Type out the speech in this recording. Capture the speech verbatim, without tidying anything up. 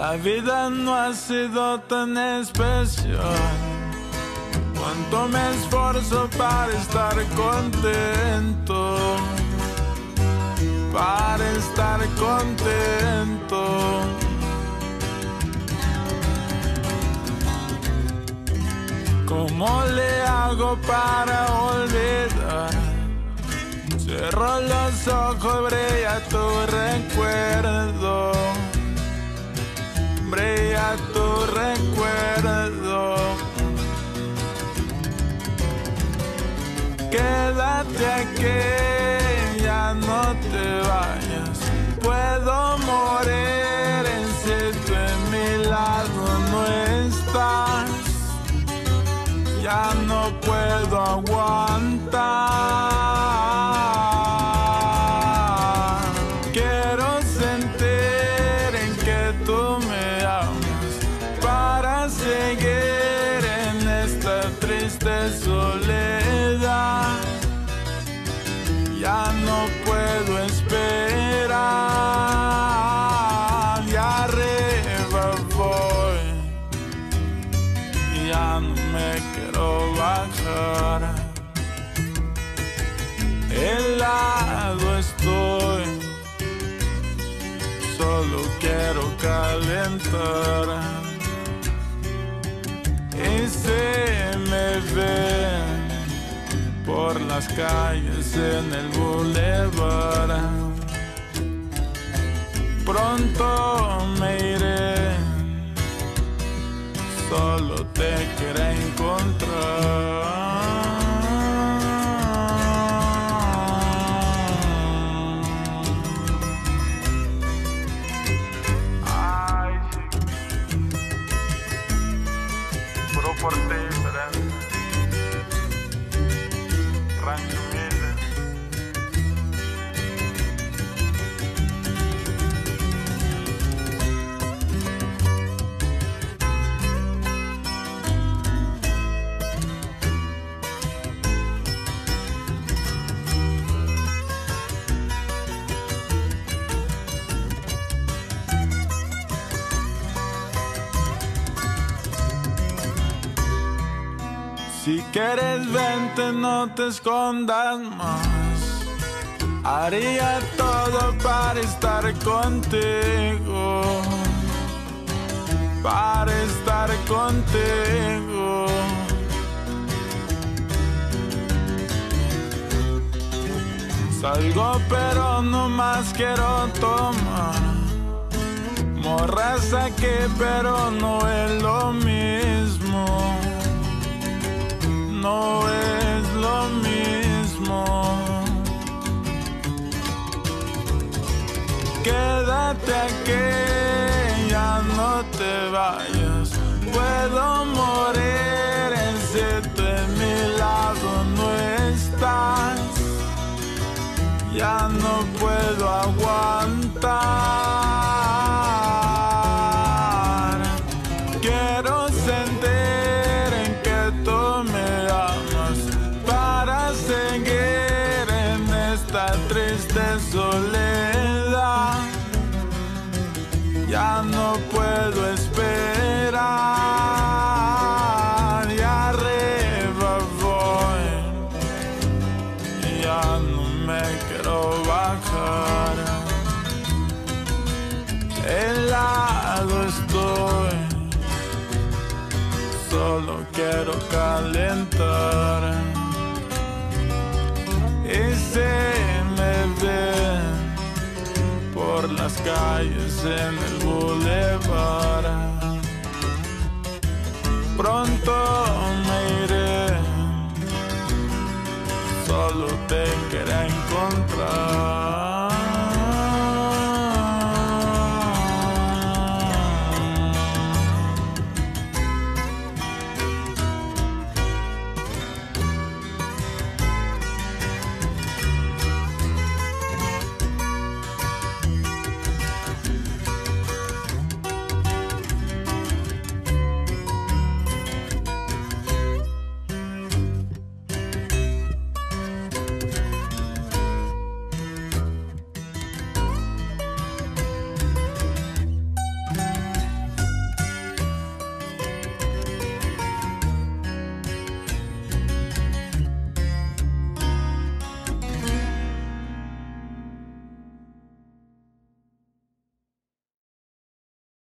La vida no ha sido tan especial. Cuánto me esfuerzo para estar contento, para estar contento. ¿Cómo le hago para olvidar? Cierro los ojos, brilla tu recuerdo, brilla tu recuerdo. Quédate aquí, ya no te vayas. Puedo morir si tú en mi lado no estás. Ya no puedo aguantar. Quiero sentir en que tú me amas para seguir en esta triste soledad. Ya no puedo esperar. Y arriba voy, ya no me quiero bajar. Helado estoy, solo quiero calentar. Y se me ven por las calles en el bulevar. Pronto me iré, solo te quiero encontrar. Ay, sí. Puro por ti, esperanza. Rancho humilde. Si quieres vente, no te escondas más. Haría todo para estar contigo, para estar contigo. Salgo pero no más quiero tomar. Morras aquí pero no es lo mismo. No es lo mismo. Quédate aquí, ya no te vayas. Puedo morir si tú en mi lado no estás. Ya no puedo aguantar. Quiero sentir en que tú me amas para seguir en esta triste soledad. Ya no puedo esperar. Y arriba voy, ya no me quiero bajar. Helado estoy, solo quiero calentar. Y se me ven por las calles en el bulevar. Pronto me iré, solo te quiero encontrar.